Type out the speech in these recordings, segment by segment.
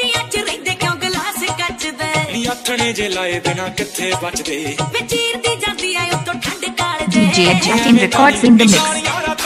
DJ Jatin Records in the mix.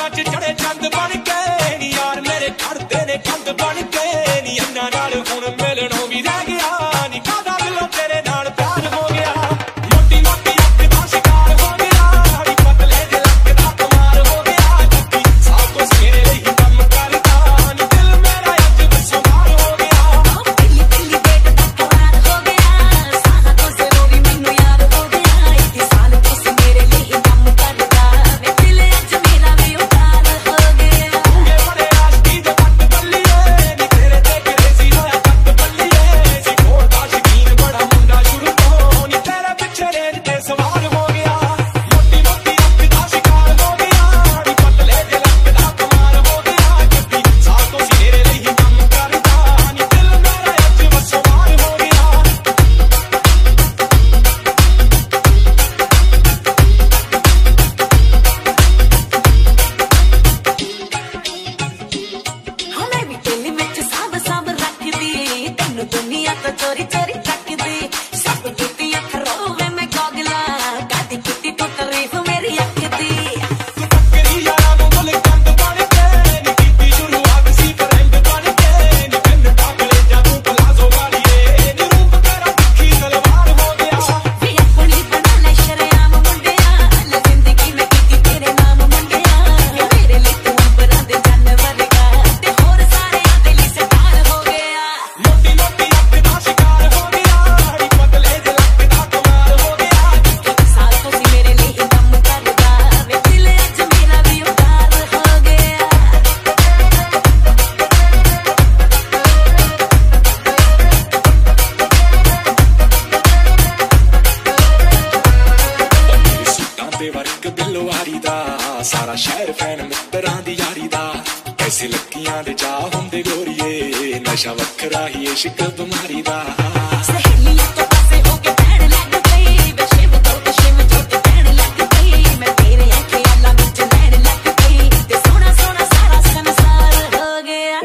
सारा शहर fan मित्रा दी यारी दा ऐसे लक्कियां दे जा हुंदे गोरिए नशा वखरा ही इश्क तुम्हारी दा सहेलियां तो पासे होके बैठ लग गई वे शिव तो बैठ लग गई मैं तेरे आंखें अल्लाह विच लैण लग गई ते सोना सोना सारा संसार हो गया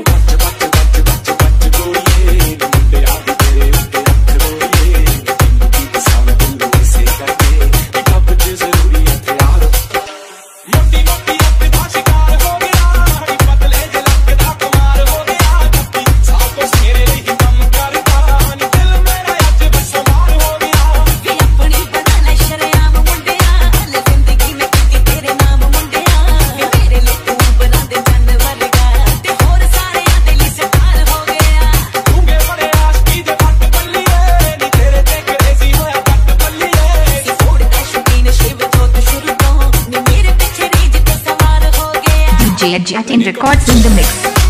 बच गोरिए मुंडे आ तेरे उत्ते रख गोरिए जिंदगी दा सावन दिल ऐसे करके कब च जरूरी है यार मोटी मोटी अख दा शिकार हो गया हरी पतले जे लक दा कुमार हो गया कभी सब कुछ मेरे लिए काम करदा नी दिल मेरा अज बसवार हो गया वे अपनी बना ले शरेआम मुंडिया ले जिंदगी में कीती तेरे नाम मुंडिया वे मेरे लिए तू बना दे जानवर का ते होर सारे दे लिए सितार हो गया तूगे बड़े आशिकी दे पट बल्लीए नी तेरे ते क्रेजी होया पट बल्लीए सी फोड़ दा शकीन शिव जोत शुरू तो नी मेरे DJ Jatin Records in the mix.